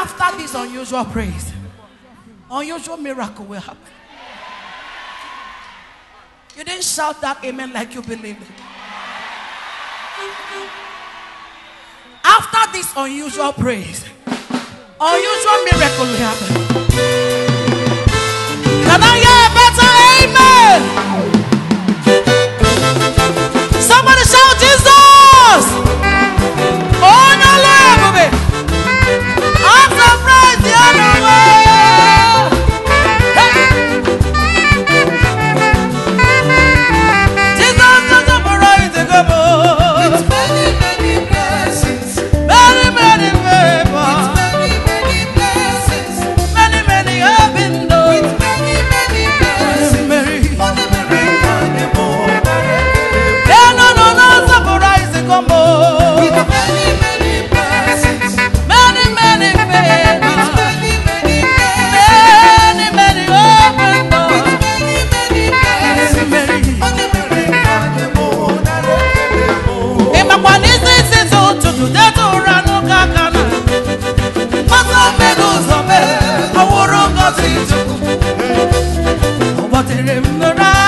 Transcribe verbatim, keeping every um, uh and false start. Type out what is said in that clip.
After this unusual praise, unusual miracle will happen. You didn't shout that amen like you believe it. After this unusual praise, unusual miracle will happen. Can I hear a better amen? Somebody shout Jesus! Oh no, Lord! After praise, the other way! Jesus is the praise to go. It's many, many blessings. Many, many favors. It's many, many blessings. Many, many open doors. It's many, many blessings. Many, many, many more. Yeah, no, no, no, the praise to go. It's many, many blessings. Many, many favors. It's many, many blessings. Many, many open doors. It's many, many blessings. Many, many, many more. Imakwanisi situ tutu detu ranu kakana. Masa mego zome awuro ngozi tuku. Obatere mnora